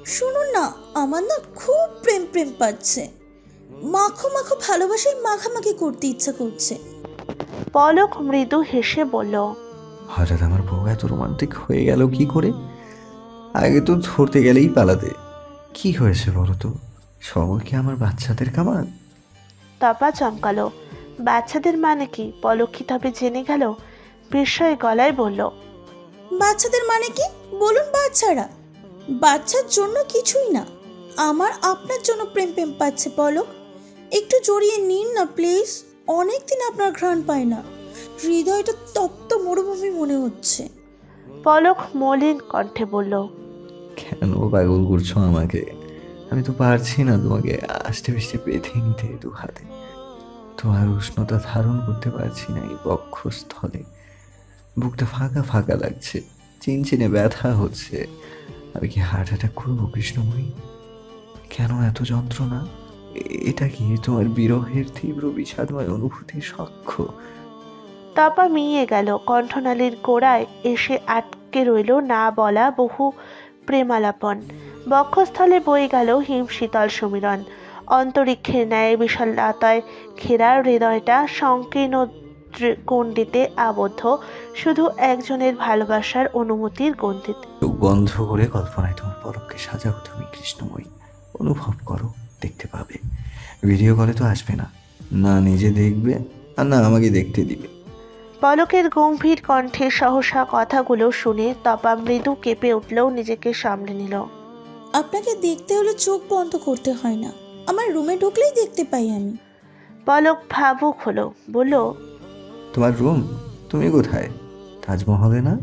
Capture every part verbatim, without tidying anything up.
শুনুন না, আমার না খুব প্রেম প্রেম পাচ্ছে, মাখো মাখো ভালোবাসায় মাখামাখি করতে ইচ্ছা করছে। পলক মৃদু হেসে বলল, হঠাৎ আমার বউ এত রোমান্টিক হয়ে গেল কি করে? আগে তো ধরতে গেলেই পালাতে। কি হয়েছে বলো তো? সবল কি আমার বাচ্চাদের কামান? তপা চমকালো। বাচ্চাদের মানে কি? পলক কি তবে জেনে গেল? বিস্ময় গলায় বলল, বাচ্চাদের মানে কি বলুন? বাচ্চারা বাচ্চার জন্য কিছুই না, আমার আপনার জন্য প্রেম প্রেম পাচ্ছে। পলক, একটু জড়িয়ে নিন না প্লিজ। অনেকদিন আপনার ঘ্রাণ পায় না, হৃদয়টা তপ্ত মরুভূমি মনে হচ্ছে। পলক মলিন কণ্ঠে বলল, কেন পাগল করছো আমাকে? আমি তো পারছি না তোমাকে আষ্টে পিষ্টে বেঁধে নিতে দু হাতে। তোমার উষ্ণতা ধারণ করতে পারছি না এই বক্ষস্থলে। বুকটা ফাঁকা ফাঁকা লাগছে, চিনচিনে ব্যথা হচ্ছে। আমি কি হার্ট অ্যাটাক করবো কৃষ্ণময়ী? কেন এত যন্ত্রণা? এ- এটা কি তোমার বিরহের তীব্র বিষাদময় অনুভূতির সাক্ষ্য? তপা মিয়ে গেল। কণ্ঠনালীর গোড়ায় এসে আটকে রইল না বলা বহু প্রেমালাপন। বক্ষস্থলে বয়ে গেল হিম শীতল সমীরণ। অন্তরিক্ষের ন্যায় বিশালতায় ঘেরা হৃদয়টা সংকীর্ণ দৃ- গণ্ডিতে আবদ্ধ, শুধু একজনের ভালোবাসার অনুমতির গণ্ডিতে। চোখ বন্ধ করে কল্পনায় তোমার পলককে সাজাও তুমি কৃষ্ণময়ী। অনুভব করো, দেখতে পাবে। ভিডিও কলে তো আসবে না, না নিজে দেখবে আর না আমাকে দেখতে দিবে। পলকের গম্ভীর কণ্ঠে সহসা কথাগুলো শুনে তপা মৃদু কেঁপে উঠলেও নিজেকে সামলে নিল। আপনাকে দেখতে হলে চোখ বন্ধ করতে হয় না, আমার রুমে ঢুকলেই দেখতে পাই আমি। পলক ভাবুক হলো, বলল, তোমার রুম? তুমি কোথায়? তাজমহলে না?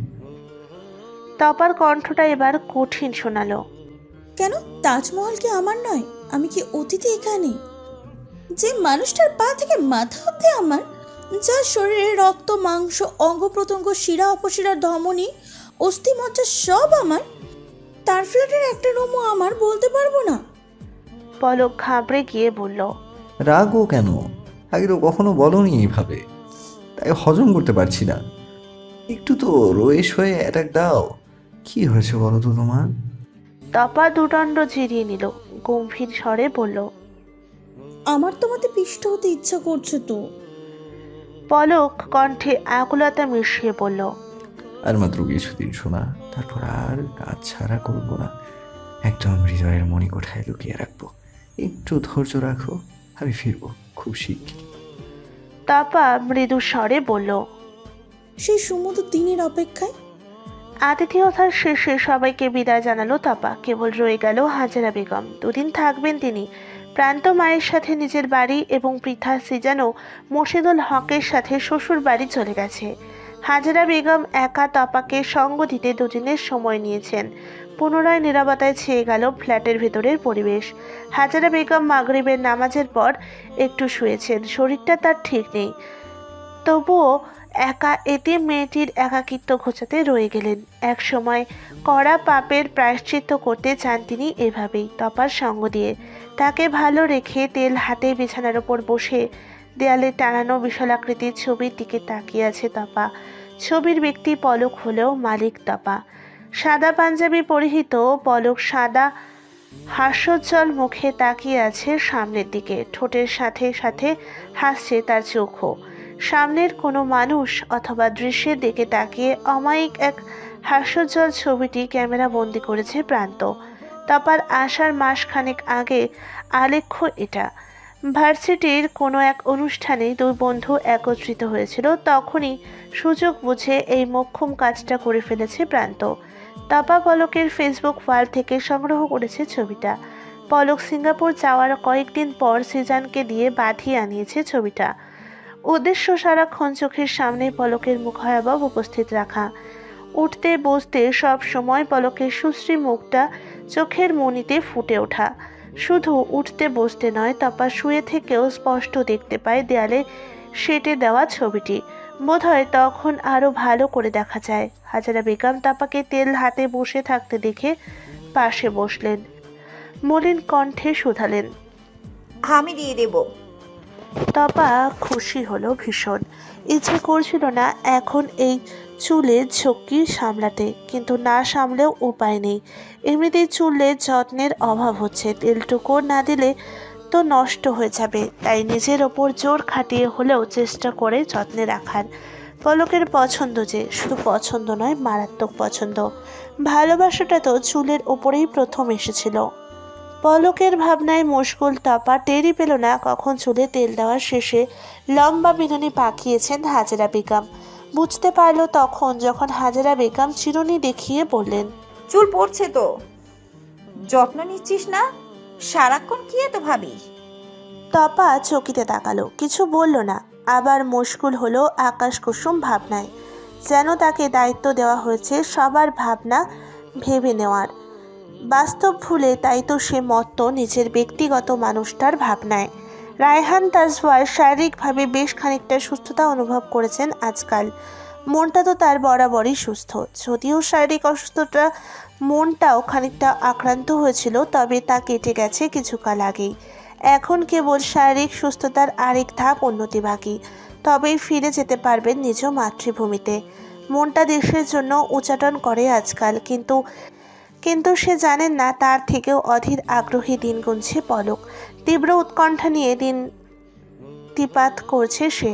তপার কণ্ঠটা এবার কঠিন শোনালো। কেন, তাজমহল কি আমার নয়? আমি কি অতিথি এখানে? যে মানুষটার পা থেকে মাথা অব্দি আমার, যার শরীরে রক্ত মাংস অঙ্গ প্রত্যঙ্গ শিরা অপশিরার ধমনী অস্থি মজ্জা সব আমার, তার ফ্ল্যাটের একটা রুমও আমার বলতে পারবো না? পলক ঘাবড়ে গিয়ে বলল, রাগও কেন? আগে তো কখনো বলনি এইভাবে, তাই হজম করতে পারছি না। একটু তো রয়েস হয়ে অ্যাটাক দাও। কি হয়েছে বলো তো তোমার? তপা দুদণ্ড জিরিয়ে নিল, গম্ভীর স্বরে বলল, আমার তোমাতে পিষ্ট হতে ইচ্ছা করছে তো। পলক কণ্ঠে আকুলতা মিশিয়ে বলল, আর মাত্র কিছুদিন শোনা, তারপর আর কাজ ছাড়া করবো না। একদম হৃদয়ের মণিকোঠায় লুকিয়ে রাখবো। একটু ধৈর্য রাখো, আমি ফিরবো খুব শিগগিরই। তপা মৃদু স্বরে বলল। সেই সুমধুর দিনের অপেক্ষায়। আতিথেয়তার শেষে সবাইকে বিদায় জানালো তপা। কেবল রয়ে গেল হাজেরা বেগম। দুদিন থাকবেন তিনি। প্রান্ত মায়ের সাথে নিজের বাড়ি এবং পৃথা সিজানো মোর্শেদুল হকের সাথে শ্বশুর বাড়ি চলে গেছে। হাজেরা বেগম একা তপাকে সঙ্গ দিতে দুদিনের সময় নিয়েছেন। পুনরায় নীরবতায় ছেয়ে গেল ফ্ল্যাটের ভেতরের পরিবেশ। হাজেরা বেগম মাগরিবের নামাজের পর একটু শুয়েছেন। শরীরটা তার ঠিক নেই, তবুও একা এতিম মেয়েটির একাকিত্ব ঘোচাতে রয়ে গেলেন। এক সময় কড়া পাপের প্রায়শ্চিত্ত করতে চান তিনি এভাবেই, তপার সঙ্গ দিয়ে। তাকে ভালো রেখে তেল হাতে বিছানার ওপর বসে দেয়ালে টানানো বিশালাকৃতির ছবির দিকে তাকিয়ে আছে তপা। ছবির ব্যক্তি পলক হলেও মালিক তপা। সাদা পাঞ্জাবি পরিহিত পলক সাদা হাস্যোজ্জ্বল মুখে তাকিয়ে আছে সামনের দিকে। ঠোঁটের সাথে সাথে হাসছে তার চোখও। সামনের কোনো মানুষ অথবা দৃশ্যের দিকে তাকিয়ে অমায়িক এক হাস্যোজ্জ্বল ছবিটি ক্যামেরা বন্দি করেছে প্রান্ত। তপার আসার মাসখানেক আগে আলেখ্য এটা। ভার্সিটির কোনো এক অনুষ্ঠানে দুই বন্ধু একত্রিত হয়েছিল, তখনই সুযোগ বুঝে এই মোক্ষম কাজটা করে ফেলেছে প্রান্ত। তপা পলকের ফেসবুক ওয়াল থেকে সংগ্রহ করেছে ছবিটা। পলক সিঙ্গাপুর যাওয়ার কয়েকদিন পর সিজানকে দিয়ে বাঁধিয়ে আনিয়েছে ছবিটা। উদ্দেশ্য সারাক্ষণ চোখের সামনে পলকের মুখায়াবব উপস্থিত রাখা। উঠতে বসতে সব সময় পলকের সুশ্রী মুখটা চোখের মনিতে ফুটে ওঠা। শুধু উঠতে বসতে নয়, তপা শুয়ে থেকেও স্পষ্ট দেখতে পায় দেয়ালে সেটে দেওয়া ছবিটি। বোধহয় তখন আরো ভালো করে দেখা যায়। হাজেরা বেগম তপাকে তেল হাতে বসে থাকতে দেখে পাশে বসলেন। মলিন কণ্ঠে শুধালেন, আমি দিয়ে দেব। তপা খুশি হলো ভীষণ। ইচ্ছে করছিল না এখন এই চুলের ঝক্কি সামলাতে, কিন্তু না সামলেও উপায় নেই। এমনিতেই চুলের যত্নের অভাব হচ্ছে, তেলটুকু না দিলে তো নষ্ট হয়ে যাবে। তাই নিজের ওপর জোর খাটিয়ে হলেও চেষ্টা করে যত্নে রাখার। পলকের পছন্দ, যে শুধু পছন্দ নয়, মারাত্মক পছন্দ। ভালোবাসাটা তো চুলের ওপরেই প্রথম এসেছিল। পলকের ভাবনায় মশগুল তপা টেরই পেল না কখন চুলে তেল দেওয়ার শেষে লম্বা বিনুনি পাকিয়েছেন হাজেরা বেগম। বুঝতে পারল তখন যখন হাজেরা বেগম চিরুনি দেখিয়ে বললেন, চুল পড়ছে তো, যত্ন নিচ্ছিস না? সারাক্ষণ কি এত ভাবিস? তপা চকিতে তাকালো, কিছু বলল না। আবার মশগুল হলো আকাশ কুসুম ভাবনায়, যেন তাকে দায়িত্ব দেওয়া হয়েছে সবার ভাবনা ভেবে নেওয়ার। বাস্তব ভুলে তাই তো সে মত্ত নিজের ব্যক্তিগত মানুষটার ভাবনায়। রায়হান তাজওয়ার শারীরিকভাবে বেশ খানিকটা সুস্থতা অনুভব করেছেন আজকাল। মনটা তো তার বরাবরই সুস্থ, যদিও শারীরিক অসুস্থতা মনটাও খানিকটা আক্রান্ত হয়েছিল, তবে তা কেটে গেছে কিছুকাল আগেই। এখন কেবল শারীরিক সুস্থতার আরেক ধাপ উন্নতি বাকি, তবেই ফিরে যেতে পারবেন নিজ মাতৃভূমিতে। মনটা দেশের জন্য উচ্চাটন করে আজকাল, কিন্তু কিন্তু সে জানেন না তার থেকেও অধীর আগ্রহী দিন গুনছে পলক। তীব্র উৎকণ্ঠা নিয়ে দিন তিপাত করছে সে,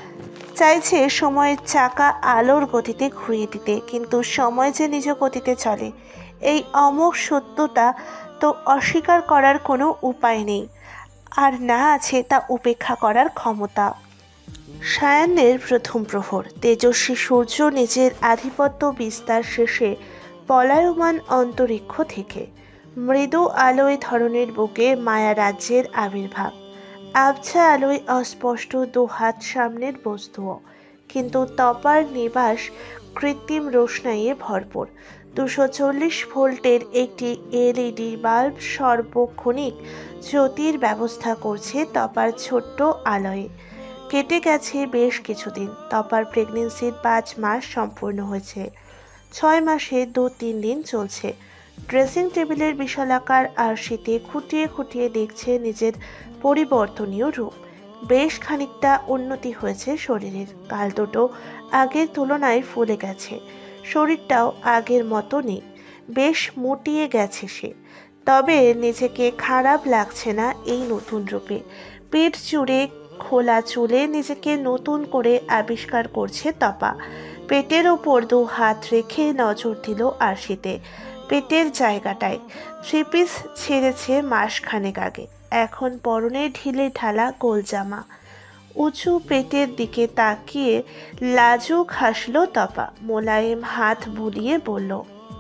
চাইছে সময়ের চাকা আলোর গতিতে ঘুরিয়ে দিতে, কিন্তু সময় যে নিজ গতিতে চলে এই অমোঘ সত্যটা তো অস্বীকার করার কোনো উপায় নেই, আর না আছে তা উপেক্ষা করার ক্ষমতা। সায়াহ্নের প্রথম প্রহর, তেজস্বী সূর্য নিজের আধিপত্য বিস্তার শেষে পলায়মান অন্তরিক্ষ থেকে মৃদু আলোয় ধরনের বুকে মায়া রাজ্যের আবির্ভাব। আবছা আলোয় অস্পষ্ট দুহাত সামনের বস্তুও, কিন্তু তপার নিবাস কৃত্রিম রোশনাইয়ে ভরপুর। দুশো চল্লিশ ভোল্টের একটি এলইডি বাল্ব সর্বক্ষণিক জ্যোতির ব্যবস্থা করছে তপার ছোট্ট আলোয়। কেটে গেছে বেশ কিছুদিন, তপার প্রেগনেন্সির পাঁচ মাস সম্পূর্ণ হয়েছে। ছয় মাসে দু তিন দিন চলছে। ড্রেসিং টেবিলের বিশালাকার আরশিতে খুঁটিয়ে খুঁটিয়ে দেখছে নিজের পরিবর্তনীয় রূপ। বেশ খানিকটা উন্নতি হয়েছে শরীরের, গাল দুটো আগের তুলনায় ফুলে গেছে, শরীরটাও আগের মতো নেই, বেশ মুটিয়ে গেছে সে। তবে নিজেকে খারাপ লাগছে না এই নতুন রূপে। পেট জুড়ে খোলা চুলে নিজেকে নতুন করে আবিষ্কার করছে তপা। পেটের ওপর দু হাত রেখে নজর দিল আরশিতে, পেটের জায়গাটায়। থ্রি পিস ছেড়েছে মাসখানেক আগে, এখন পরনে ঢিলে ঢালা গোল জামা। উঁচু পেটের দিকে তাকিয়ে লাজুক হাসল তপা, মোলায়েম হাত বুলিয়ে বলল,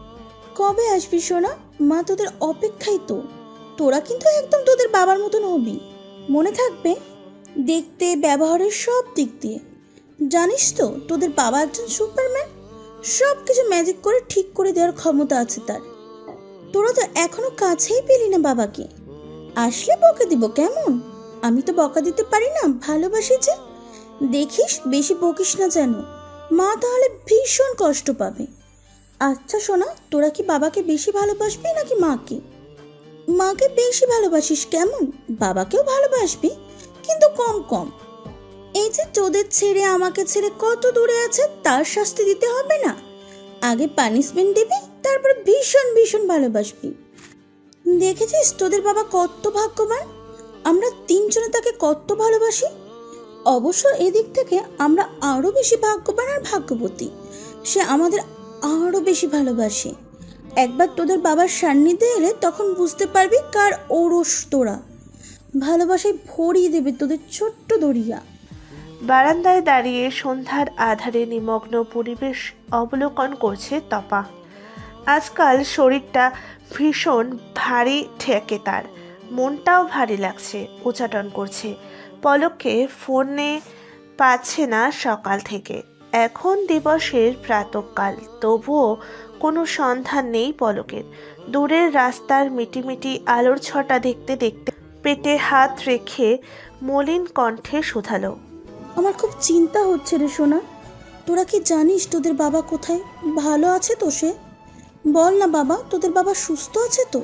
কবে আসবি সোনা? মা তোদের অপেক্ষাই তো। তোরা কিন্তু একদম তোদের বাবার মতন হবি, মনে থাকবে, দেখতে ব্যবহারের সব দিক দিয়ে। জানিস তো তোদের বাবা একজন সুপারম্যান, সব কিছু ম্যাজিক করে ঠিক করে দেওয়ার ক্ষমতা আছে তার। তোরা তো এখনো কাছেই পেলি না বাবাকে, আসলে বকা দিব কেমন? আমি তো বকা দিতে পারি না, ভালোবাসি যে। দেখিস বেশি বকিস না যেন, মা তাহলে ভীষণ কষ্ট পাবে। আচ্ছা সোনা, তোরা কি বাবাকে বেশি ভালোবাসবি নাকি মাকে? মাকে বেশি ভালোবাসিস কেমন, বাবাকেও ভালোবাসবি, কিন্তু কম কম। এই যে তোদের ছেড়ে আমাকে ছেড়ে কত দূরে আছে, তার শাস্তি দিতে হবে না? আগে পানিশমেন্ট দিবি, তারপর ভীষণ ভীষণ ভালোবাসবি। দেখেছিস তোদের বাবা কত ভাগ্যবান, আমরা তিনজনে তাকে কত ভালোবাসি। অবশ্য এদিক থেকে আমরা আরও বেশি ভাগ্যবান আর ভাগ্যবতী, সে আমাদের আরও বেশি ভালোবাসে। একবার তোদের বাবার সান্নিধ্যে এলে তখন বুঝতে পারবি কার ওরস তোরা। ভালোবাসায় ভরিয়ে দেবে তোদের ছোট্ট দরিয়া। বারান্দায় দাঁড়িয়ে সন্ধ্যার আধারে নিমগ্ন পরিবেশ অবলোকন করছে তপা। আজকাল শরীরটা ভীষণ ভারী ঠেকে তার, মনটাও ভারী লাগছে, উচ্চাটন করছে। পলককে ফোনে পাচ্ছে না সকাল থেকে। এখন দিবসের প্রাতঃকাল, তবুও কোনো সন্ধান নেই পলকের। দূরের রাস্তার মিটিমিটি আলোর ছটা দেখতে দেখতে পেটে হাত রেখে মলিন কণ্ঠে শুধালো, আমার খুব চিন্তা হচ্ছে রে সোনা। তোরা কি জানিস তোদের বাবা কোথায়? ভালো আছে তো সে? বল না বাবা, তোদের বাবা সুস্থ আছে তো?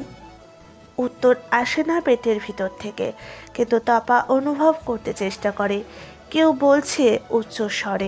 উত্তর আসে না পেটের ভিতর থেকে, কিন্তু তপা অনুভব করতে চেষ্টা করে কেউ বলছে উচ্চ স্বরে।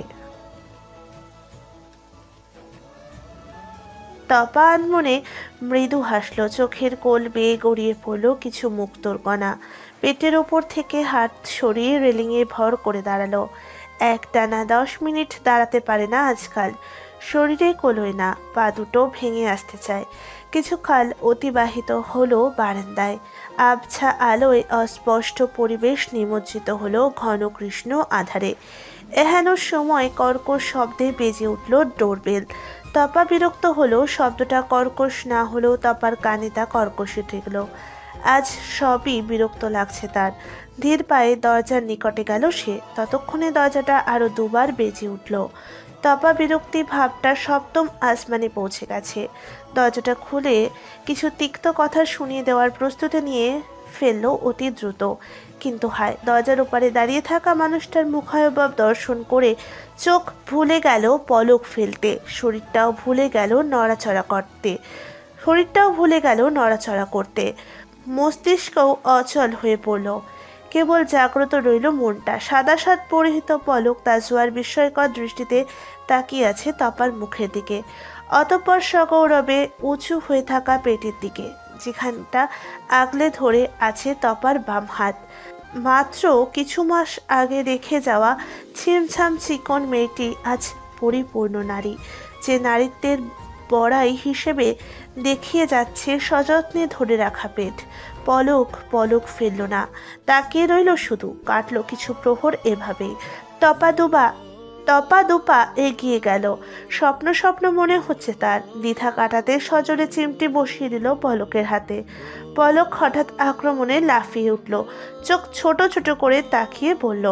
তপা আনমনে মৃদু হাসলো, চোখের কোল বেয়ে গড়িয়ে পড়লো কিছু মুক্তোর কণা। পেটের ওপর থেকে হাত সরিয়ে রেলিংয়ে ভর করে দাঁড়ালো। একটানা দশ মিনিট দাঁড়াতে পারে না আজকাল, শরীরে কোলোয় না, পা দুটো ভেঙে আসতে চায়। কিছুকাল অতিবাহিত হলো বারান্দায়। আবছা আলোয় অস্পষ্ট পরিবেশ নিমজ্জিত হলো ঘন কৃষ্ণ আধারে। এহেন সময় কর্কশ শব্দে বেজে উঠল ডোরবেল। তপা বিরক্ত হলো, শব্দটা কর্কশ না হলেও তপার কানে তা কর্কশে ঠেকল। আজ সবই বিরক্ত লাগছে তার। ধীর পায়ে দরজার নিকটে গেল সে। ততক্ষণে দরজাটা আরো দুবার বেজে উঠল। তপা বিরক্তি ভাবটা সপ্তম আসমানে পৌঁছে গেছে। দরজাটা খুলে কিছু তিক্ত কথা শুনিয়ে দেওয়ার প্রস্তুতি নিয়ে ফেললো অতি দ্রুত। কিন্তু হায়, দরজার ওপারে দাঁড়িয়ে থাকা মানুষটার মুখায়বব দর্শন করে চোখ ভুলে গেল পলক ফেলতে, শরীরটাও ভুলে গেল নড়াচড়া করতে শরীরটাও ভুলে গেল নড়াচড়া করতে মস্তিষ্কও অচল হয়ে পড়ল। কেবল জাগ্রত রইল মনটা। সাদা সাদ পরিহিত পলক তাজওয়ার বিস্ময়কর দৃষ্টিতে তাকিয়ে আছে তপার মুখের দিকে, অতঃপর সগৌরবে উঁচু হয়ে থাকা পেটের দিকে, যেখানটা আগলে ধরে আছে তপার বাম হাত। মাত্র কিছু মাস আগে রেখে যাওয়া ছিমছাম চিকন মেয়েটি আজ পরিপূর্ণ নারী, যে নারীত্বের বড়াই হিসেবে দেখিয়ে যাচ্ছে সযত্নে ধরে রাখা পেট। পলক পলক ফেলল না, তাকিয়ে রইল শুধু। কাটল কিছু প্রহর এভাবেই। তপা দুবা তপা দুপা এগিয়ে গেল। স্বপ্ন স্বপ্ন মনে হচ্ছে তার। দ্বিধা কাটাতে সজোরে চিমটি বসিয়ে দিল পলকের হাতে। পলক হঠাৎ আক্রমণে লাফিয়ে উঠল, চোখ ছোট ছোট করে তাকিয়ে বলল,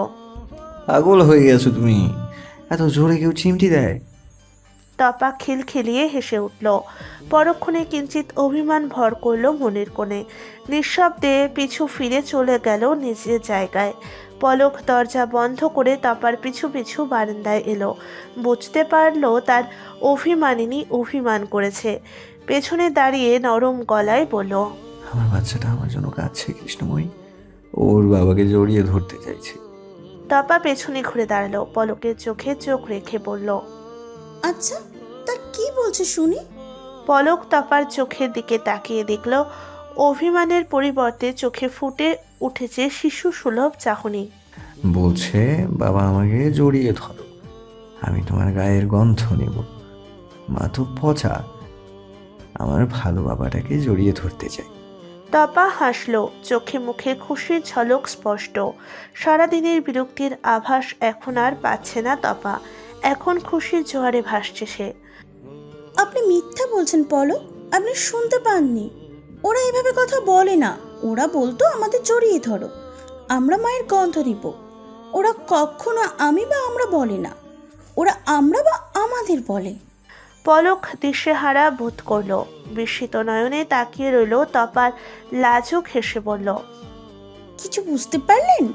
পাগল হয়ে গেছো তুমি? এত জোরে কেউ চিমটি দেয়? তপা খিলখিলিয়ে হেসে উঠল। পরক্ষণে কিঞ্চিত অভিমান ভর করল মনের কোণে। নিঃশব্দে পিছু ফিরে চলে গেল নিজের জায়গায়। পলক দরজা বন্ধ করে তপার পিছু পিছু বারান্দায় এলো। বুঝতে পারলো তার অভিমানিনী অভিমান করেছে। পেছনে দাঁড়িয়ে নরম গলায় বলল, আমার বাচ্চাটা আমার জন্য কাঁদছে কৃষ্ণময়ী, ওর বাবাকে জড়িয়ে ধরতে চাইছে। তপা পেছনে ঘুরে দাঁড়ালো, পলকের চোখে চোখ রেখে বলল, আচ্ছা, তা কি বলছে শুনি? পলক তপার চোখের দিকে তাকিয়ে দেখল অভিমানের পরিবর্তে চোখে ফুটে উঠেছে শিশু সুলভ চাহনি। বলছে বাবা আমাকে জড়িয়ে ধরো, আমি তোমার গায়ের গন্ধ নেব। মা তো পচা, আমার ভালো বাবাটাকে জড়িয়ে ধরতে চাই। তপা হাসলো, চোখে মুখে খুশির ঝলক স্পষ্ট। সারাদিনের বিরক্তির আভাস এখন আর পাচ্ছে না তপা। এখন খুশির জোয়ারে ভাসছে সে। আপনি মিথ্যা বলছেন পলক, আপনি শুনতে পাননি। ওরা এভাবে কথা বলে না। ওরা বলতো আমাদের জড়িয়ে ধরো, আমরা মায়ের গন্ধ নিব। ওরা কখনো আমি বা আমরা বলে না, ওরা আমরা বা আমাদের বলে। পলক দিশেহারা বোধ করলো। বিস্মিত নয়নে তাকিয়ে রইল তপার লাজুক হেসে বলল, কিছু বুঝতে পারলেন?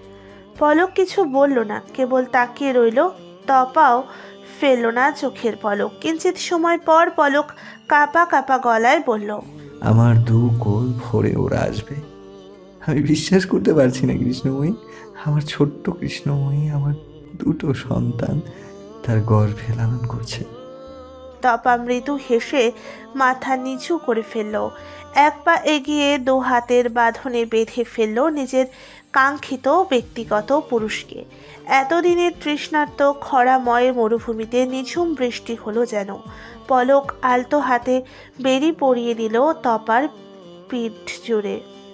পলক কিছু বলল না, কেবল তাকিয়ে রইল। তপাও ফেলল না চোখের পলক। কিঞ্চিত সময় পর পলক কাঁপা কাঁপা গলায় বলল, আমার দু কোল ভরে ওরা আসবে। আমি বিশ্বাস করতে পারছি না কৃষ্ণময়ী, আমার ছোট্ট কৃষ্ণময়ী, আমার দুটো সন্তান তার গর্ভে লালন করছে। তপা মৃদু হেসে মাথা নিচু করে ফেলল। এক পা এগিয়ে দু হাতের বাঁধনে বেঁধে ফেলল নিজের কাঙ্ক্ষিত ব্যক্তিগত পুরুষকে। এতদিনের তৃষ্ণার্ত খরাময় মরুভূমিতে নিঝুম বৃষ্টি হলো যেন। পলক আলতো হাতে বেরি পরিয়ে দিল তপার পিঠ জুড়ে।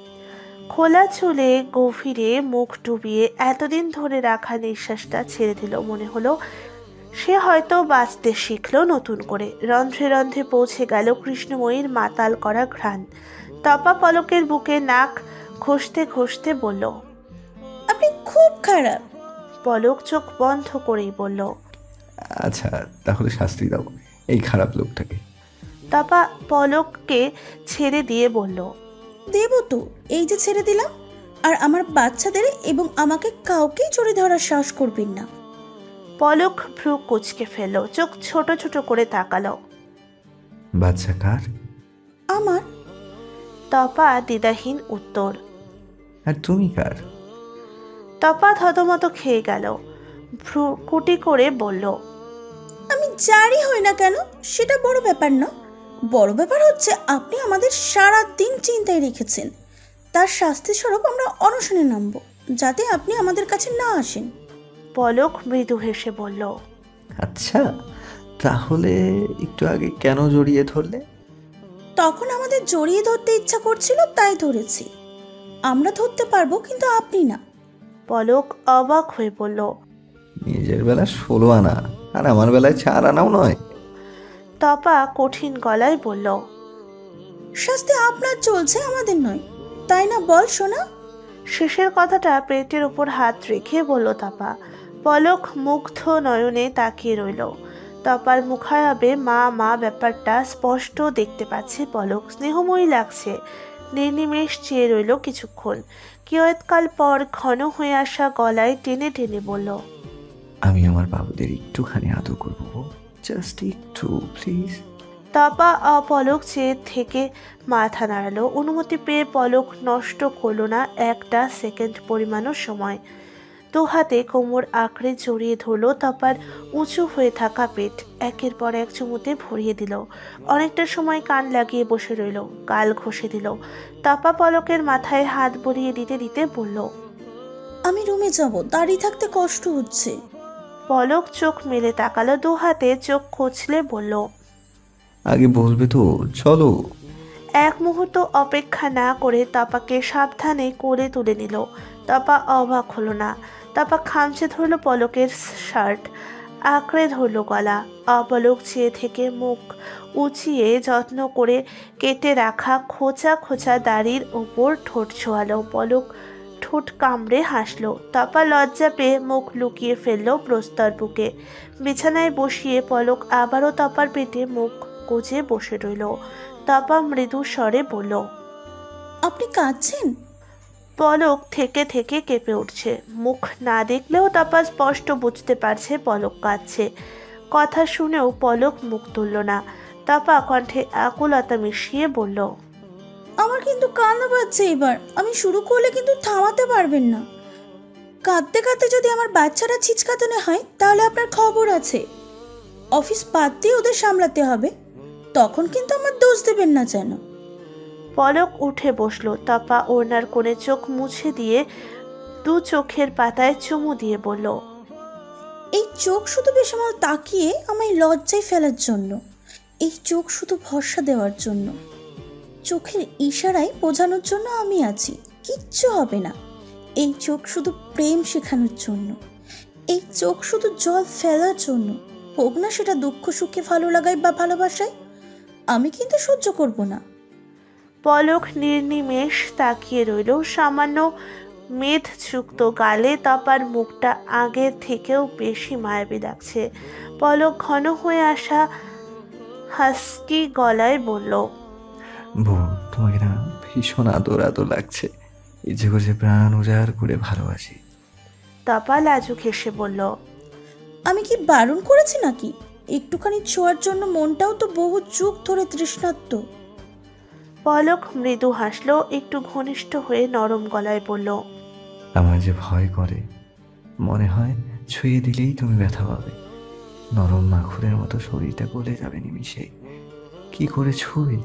খোলা চুলে গভীরে মুখ ডুবিয়ে এতদিন ধরে রাখা নিঃশ্বাসটা ছেড়ে দিল। মনে হলো সে হয়তো বাঁচতে শিখলো নতুন করে। রন্ধ্রে রন্ধ্রে পৌঁছে গেল কৃষ্ণময়ীর মাতাল করা ঘ্রাণ। তপা পলকের বুকে নাক ঘষতে ঘষতে বলল, আপনি খুব খারাপ। পলক চোখ বন্ধ করেই বলল, আচ্ছা তাহলে শাস্তি দাও এই খারাপ লোকটাকে। তপা পলককে ছেড়ে দিয়ে বলল, দেব তো, এই যে ছেড়ে দিলাম। আর আমার বাচ্চাদের এবং আমাকে কাউকেই জড়িয়ে ধরার সাহস করবেন না। পলক ভ্রু কুঁচকে ফেলল, চোখ ছোট ছোট করে তাকালো। বাচ্চা কার? আমার। তপা দ্বিধাহীন উত্তর। আর তুমি কার? তপা থতমত খেয়ে গেল, ভ্রুকুটি করে বলল, আমি যারই হই না কেন সেটা বড় ব্যাপার না। বড় ব্যাপার হচ্ছে আপনি আমাদের সারা দিন চিন্তায় রেখেছেন। তার শাস্তি স্বরূপ আমরা অনশনে নামব, যাতে আপনি আমাদের কাছে না আসেন। পলক মৃদু হেসে বলল, আচ্ছা, তাহলে একটু আগে কেন জড়িয়ে ধরলে? তখন আমাদের জড়িয়ে ধরতে ইচ্ছা করছিল, তাই ধরেছি। আমরা ধরতে পারবো, কিন্তু আপনি না। পলক অবাক হয়ে বলল, নিজের বেলা ষোলো আনা আর আমার বেলায় চার আনাও নয়। তপা কঠিন গলায় বলল, শাস্তি আপনার চলছে, আমাদের নয়, তাই না বল সোনা? শেষের কথাটা পেটের উপর হাত রেখে বলল তপা। পলক মুগ্ধ নয়নে তাকিয়ে রইল। তপার মুখায়াবে মা মা ব্যাপারটা স্পষ্ট দেখতে পাচ্ছে পলক। স্নেহময়ী লাগছে। নির্নিমেষ চেয়ে রইল কিছুক্ষণ। কিয়ৎকাল পর ঘন হয়ে আসা গলায় টেনে টেনে বলল, আমি আমার বাবুদের একটুখানি আদর করবো, জাস্ট একটু প্লিজ। তপা অপলক চেয়ে থেকে মাথা নাড়ালো। অনুমতি পেয়ে পলক নষ্ট করল না একটা সেকেন্ড পরিমাণও সময়। দু হাতে কোমর আঁকড়ে জড়িয়ে ধরলো তপার উঁচু হয়ে থাকা পেট। একের পর এক চুমুতে ভরিয়ে দিল। অনেকটা সময় কান লাগিয়ে বসে রইল, গাল ঘষে দিল। তপা পলকের মাথায় হাত বুলিয়ে দিতে দিতে বলল, আমি রুমে যাব, দাঁড়িয়ে থাকতে কষ্ট হচ্ছে। পলক চোখ মেলে তাকালো, দু হাতে চোখ কচলে বলল, আগে বলবে তো, চলো। এক মুহূর্ত অপেক্ষা না করে তপাকে সাবধানে কোলে তুলে নিল। তপা অবাক হলো না। তপা খামচে ধরলো পলকের শার্ট, আঁকড়ে ধরলো গলা। অপলক চেয়ে থেকে মুখ উঁচিয়ে যত্ন করে কেটে রাখা খোঁচা খোঁচা দাড়ির ওপর ঠোঁট ছোঁয়ালো। পলক ঠোঁট কামড়ে হাসলো। তপা লজ্জা পেয়ে মুখ লুকিয়ে ফেললো প্রস্তর বুকে। বিছানায় বসিয়ে পলক আবারও তপার পেটে মুখ গুজে বসে রইল। তপা মৃদু স্বরে বলল, আপনি কাঁদছেন? পলক থেকে থেকে কেঁপে উঠছে। মুখ না দেখলেও তপা স্পষ্ট বুঝতে পারছে পলক কাঁদছে। কথা শুনেও পলক মুখ তুলল না। তপা কণ্ঠে আকুলতা মিশিয়ে বলল, আমার কিন্তু কান্না পাচ্ছে এবার। আমি শুরু করলে কিন্তু থামাতে পারবেন না। কাঁদতে কাঁদতে যদি আমার বাচ্চারা ছিচকাতনে হয়, তাহলে আপনার খবর আছে। অফিস বাদ দিয়ে ওদের সামলাতে হবে, তখন কিন্তু আমার দোষ দেবেন না যেন। পলক উঠে বসলো। তপা ওড়নার কোণে চোখ মুছে দিয়ে দু চোখের পাতায় চুমু দিয়ে বলল, এই চোখ শুধু বেসামাল তাকিয়ে আমায় লজ্জায় ফেলার জন্য। এই চোখ শুধু ভরসা দেওয়ার জন্য। চোখের ইশারায় বোঝানোর জন্য আমি আছি, কিচ্ছু হবে না। এই চোখ শুধু প্রেম শেখানোর জন্য। এই চোখ শুধু জল ফেলার জন্য, হোক না সেটা দুঃখ সুখে, ভালো লাগায় বা ভালোবাসায়। আমি কিন্তু সহ্য করব না। পলক নির্নিমেষ তাকিয়ে রইল। সামান্য মেদযুক্ত গালে তপার মুখটা আগের থেকেও বেশি মায়াবী লাগছে। পলক ঘন হয়ে আসা হাস্কি গলায় বলল, বউ, তোমাকে না ভীষণ আদর আদর লাগছে। ইচ্ছে করছে প্রাণ উজাড় করে ভালোবাসি। তপা লাজুক হেসে বলল, আমি কি বারণ করেছি নাকি? একটুখানি ছোঁয়ার জন্য মনটাও তো বহু যুগ ধরে তৃষ্ণার্ত। পলক মৃদু হাসলো, একটু ঘনিষ্ঠ হয়ে নরম গলায় বলল, আমার যে ভয় করে, মনে হয় ছুঁয়ে দিলেই তুমি ব্যথা পাবে। নরম মাখুরের মতো শরীরটা গলে যাবে নিমিষে। কি করে ছুঁই?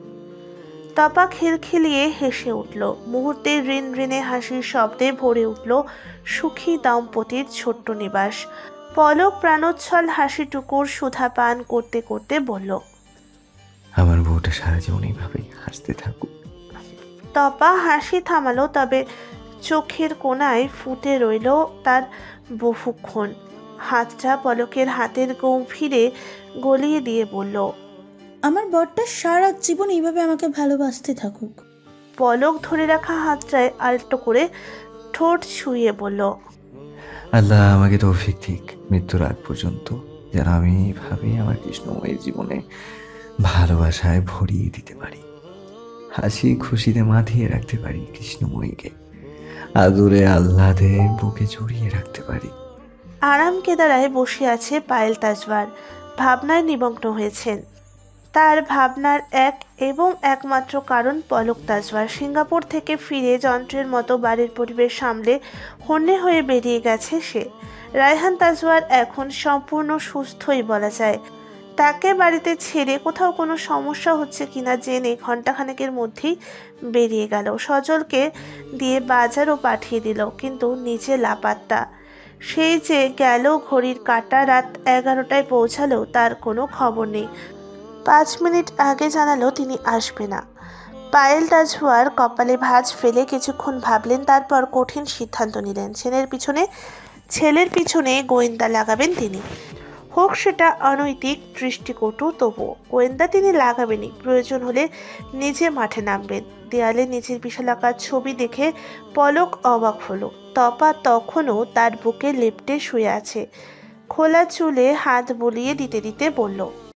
তপা খিলখিলিয়ে হেসে উঠল। মুহূর্তে ঋণ ঋণে হাসির শব্দে ভরে উঠল সুখী দম্পতির ছোট্ট নিবাস। পলক প্রাণোচ্ছল হাসিটুকুর সুধা পান করতে করতে বলল, আমার বউটা সারা জীবন এইভাবেই হাসতে থাকুক। তপা হাসি থামালো, তবে চোখের কোণায় ফুটে রইল তার বহুক্ষণ। হাতটা পলকের হাতের গম্ভীরে গলিয়ে দিয়ে বলল, আমার বরটা সারা জীবন এইভাবে আমাকে ভালোবাসতে থাকুক। পলক ধরে রাখা হাতটায় আলতো করে ঠোঁট ছুঁয়ে বলল, আল্লাহ আমাকে তৌফিক দিক মৃত্যুর আগ পর্যন্ত, যেন আমি এইভাবেই আমার কৃষ্ণময়ের জীবনে ভালোবাসায় ভরিয়ে দিতে পারি। হাসি খুশিতে মাথিয়ে রাখতে পারি কৃষ্ণময়ীকে। আদুরে আহ্লাদে বুকে জড়িয়ে রাখতে পারি। আরাম কেদারায় বসে আছে পায়েল তাজবার। ভাবনায় নিমগ্ন হয়েছেন। তার ভাবনার এক এবং একমাত্র কারণ পলক তাজওয়ার সিঙ্গাপুর থেকে ফিরে যন্ত্রের মতো বাড়ির পরিবেশ সামলে হন্যে হয়ে বেরিয়ে গেছে সে। রায়হান তাজওয়ার এখন সম্পূর্ণ সুস্থই বলা যায়। তাকে বাড়িতে ছেড়ে কোথাও কোনো সমস্যা হচ্ছে কিনা জেনে ঘণ্টাখানেকের মধ্যেই বেরিয়ে গেল। সজলকে দিয়ে বাজারও পাঠিয়ে দিল, কিন্তু নিজে লাপাত্তা। সেই যে গেল ঘড়ির কাঁটা রাত এগারোটায় পৌঁছালেও তার কোনো খবর নেই। পাঁচ মিনিট আগে জানালো তিনি আসবে না। পায়েল তাজওয়ার কপালে ভাঁজ ফেলে কিছুক্ষণ ভাবলেন, তারপর কঠিন সিদ্ধান্ত নিলেন। ছেলের পিছনে ছেলের পিছনে গোয়েন্দা লাগাবেন তিনি, হোক সেটা অনৈতিক দৃষ্টিকটু, তবুও গোয়েন্দা তিনি লাগাবেনই। প্রয়োজন হলে নিজে মাঠে নামবেন। দেয়ালে নিজের বিশালাকার ছবি দেখে পলক অবাক হলো। তপা তখনও তার বুকে লেপ্টে শুয়ে আছে। খোলা চুলে হাত বুলিয়ে দিতে দিতে বলল,